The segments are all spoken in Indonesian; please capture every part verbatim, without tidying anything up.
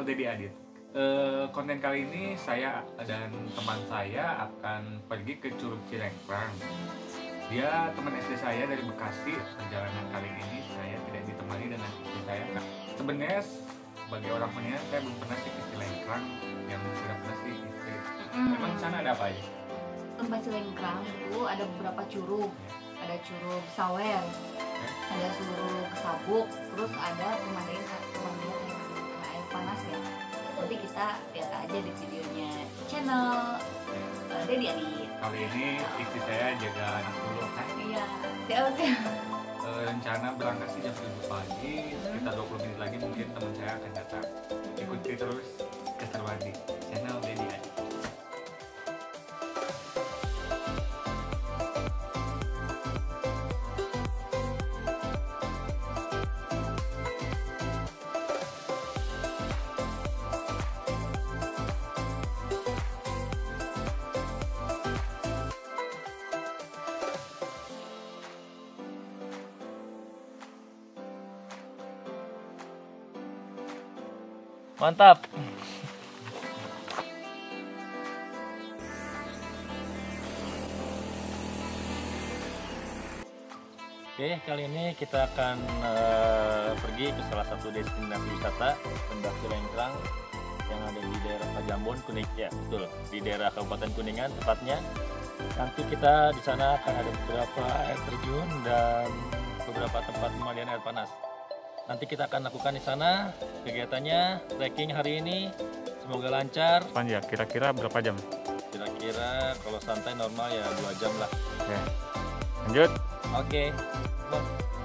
Dedi Adit. Uh, konten kali ini saya dan teman saya akan pergi ke Curug Cilengkrang. Dia teman S D saya dari Bekasi. Perjalanan kali ini saya tidak ditemani dengan istri saya. Sebenarnya sebagai orang penyiar saya belum pernah sih ke Cilengkrang, yang sudah pernah sih istri. Mm. Memang di sana ada apa aja? Tempat Cilengkrang itu ada beberapa curug. Ada curug Sawer, Okay. ada curug Sabuk, terus ada pemandian pemandian air panas ya. Nanti kita lihat aja di videonya channel uh, Dedi Adit. Kali ini istri saya jaga anak dulu kan. Iya, siap siap. Uh, rencana berangkat sih jam tujuh pagi, sekitar dua puluh menit lagi mungkin teman saya akan datang. Ikuti terus keseruan di channel Dedi Adit. Mantap. Oke, kali ini kita akan uh, pergi ke salah satu destinasi wisata Pendak Cilengkrang yang ada di daerah Pajambon, Kuning ya, betul, di daerah Kabupaten Kuningan tepatnya. Nanti kita di sana akan ada beberapa air terjun dan beberapa tempat pemandian air panas. Nanti kita akan lakukan di sana kegiatannya, trekking hari ini. Semoga lancar. Pan ya, kira-kira berapa jam? Kira-kira kalau santai normal ya dua jam lah. Oke. Lanjut. Oke. Bang.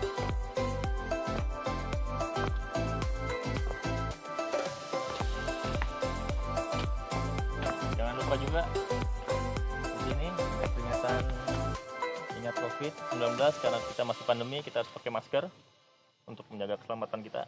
Jangan lupa juga di sini ada peringatan ingat COVID sembilan belas karena kita masih pandemi, kita harus pakai masker untuk menjaga keselamatan kita.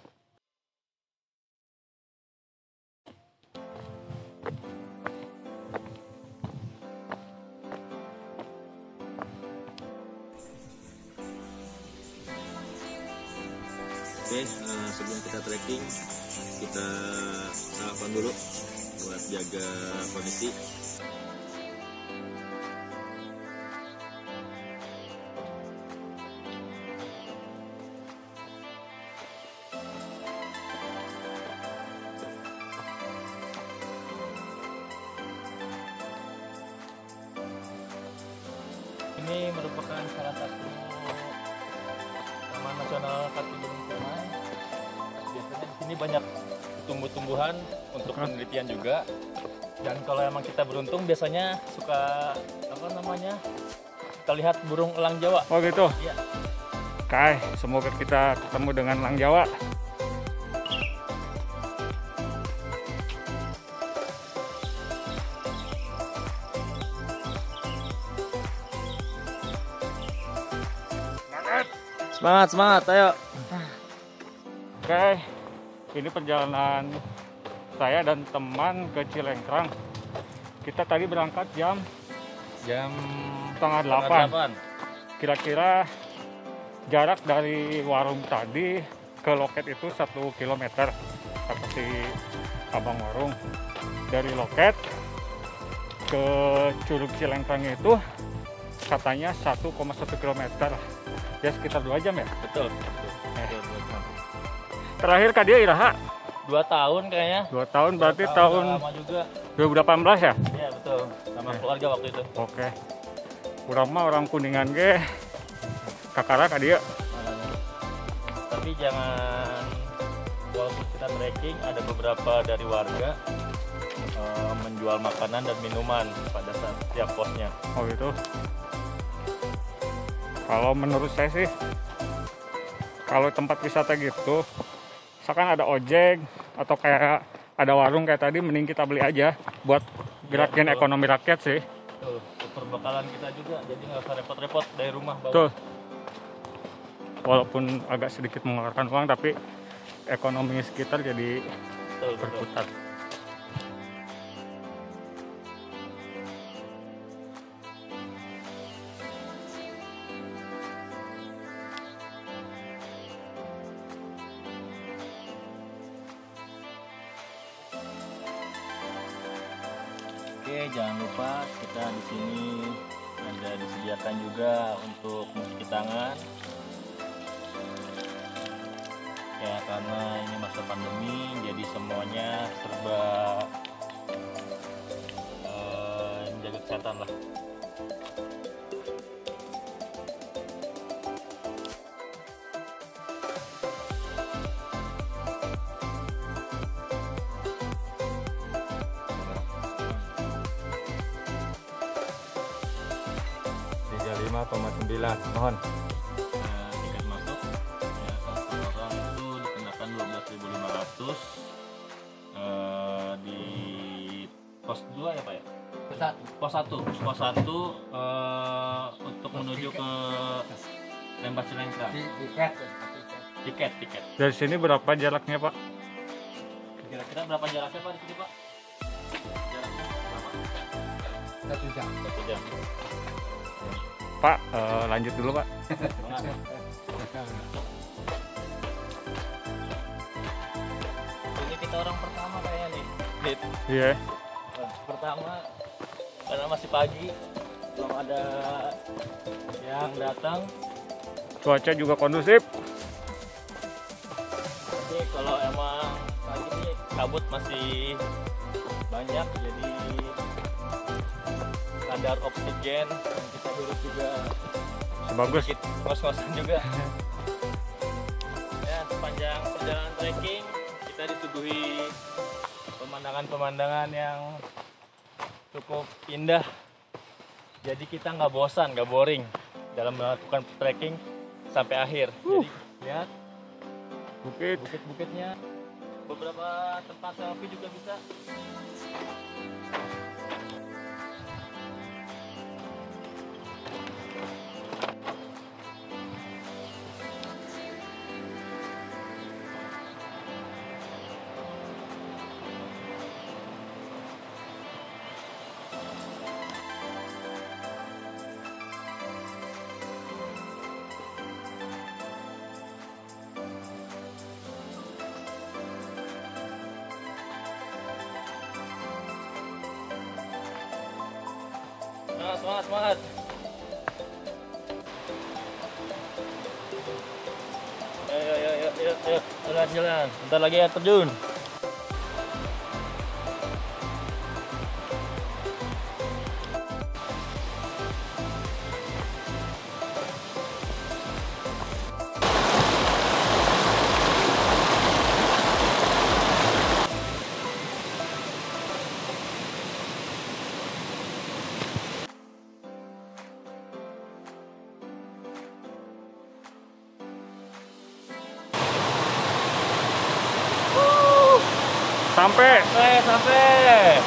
Oke, uh, sebelum kita trekking, kita sarapan dulu buat jaga kondisi. Ini merupakan salah satu Taman Nasional Kaki Gunung Ciremai. Biasanya di sini banyak tumbuh-tumbuhan untuk penelitian juga. Dan kalau emang kita beruntung, biasanya suka apa namanya? Kita lihat burung elang Jawa. Oh gitu. Iya. Oke, semoga kita ketemu dengan elang Jawa. Semangat, semangat, ayo. Oke, ini perjalanan saya dan teman ke Cilengkrang. Kita tadi berangkat jam Jam setengah delapan. Kira-kira jarak dari warung tadi ke loket itu satu kilometer, kata si abang warung. Dari loket ke Curug Cilengkrang itu katanya satu koma satu kilometer. Ya sekitar dua jam ya. Betul. Betul. Eh. Betul, betul. Terakhir kak dia iraha Dua tahun kayaknya. dua tahun berarti Dua tahun lama juga. dua ribu delapan belas ya. Iya betul. Sama Eh. keluarga waktu itu. Oke. Urang mah orang Kuningan ge kakara ka dia. Tapi jangan, walaupun kita trekking, ada beberapa dari warga eh, menjual makanan dan minuman pada saat setiap posnya. Oh gitu. Kalau menurut saya sih, kalau tempat wisata gitu, misalkan ada ojek atau kayak ada warung kayak tadi, mending kita beli aja buat gerakin betul. ekonomi rakyat sih. Tuh, perbekalan kita juga, jadi nggak usah repot-repot dari rumah bawa. Tuh. Walaupun agak sedikit mengeluarkan uang, tapi ekonomi sekitar jadi Betul, betul. berputar. jangan lupa kita di sini ada disediakan juga untuk mencuci tangan. Ya karena ini masa pandemi, jadi semuanya serba eh, menjaga kesehatan lah. tiga puluh lima koma sembilan, mohon. Nah, tiket masuk ya, satu orang itu dikenakan dua belas ribu lima ratus eh, di pos dua ya Pak ya? Pos satu. Pos satu eh, untuk menuju ke Lembah Cilengkrang. Tiket. Tiket, tiket. Dari sini berapa jaraknya, Pak? Kira-kira berapa jaraknya Pak di sini Pak? Jaraknya berapa? Satu jam. Satu jam. Pak, eh, lanjut dulu, Pak. Semangat. Ini kita orang pertama kayaknya nih. Dit. Iya. Pertama karena masih pagi, belum ada yang datang. Cuaca juga kondusif. Jadi kalau emang pagi ini kabut masih banyak, jadi kadar oksigen yang kita hirup juga Bagus. sedikit ngos-ngosan juga. Ya, sepanjang perjalanan trekking kita disuguhi pemandangan-pemandangan yang cukup indah. Jadi kita nggak bosan, nggak boring dalam melakukan trekking sampai akhir. Jadi lihat Bukit. bukit-bukitnya, beberapa tempat selfie juga bisa. Semangat, semangat, semangat. Ayo, ayo, ayo, ayo, ayo, jalan, jalan. Bentar lagi air terjun. Sampai. Sampai, sampai.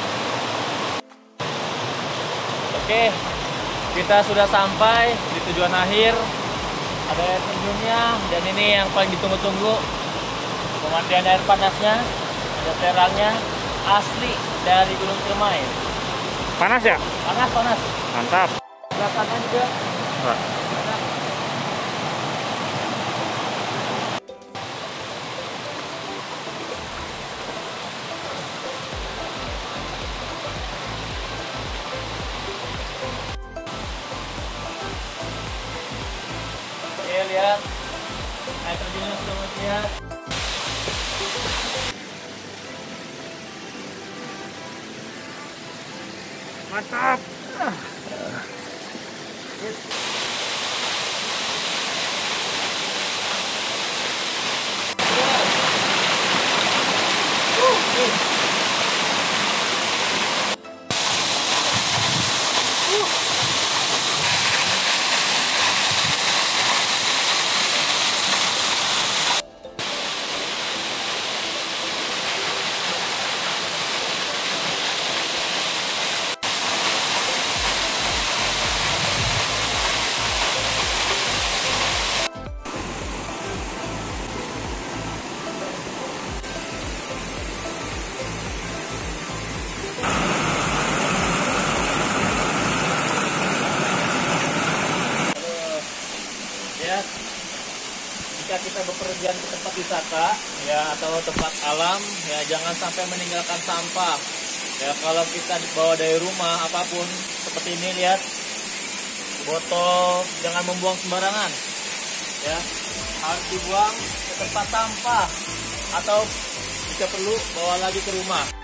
Oke, kita sudah sampai di tujuan akhir. Ada air terjunnya, dan ini yang paling ditunggu-tunggu. Pemandian air panasnya, ada terangnya, asli dari Gunung Ciremai. Panas ya? Panas, panas. Mantap. Belakangnya juga. Pak. Oke, lihat. Air terjunnya sudah mulai terlihat. Mantap. Ya, jika kita bepergian ke tempat wisata ya atau tempat alam ya jangan sampai meninggalkan sampah Ya kalau kita bawa dari rumah apapun seperti ini, lihat botol jangan membuang sembarangan, ya harus dibuang ke tempat sampah atau jika perlu bawa lagi ke rumah.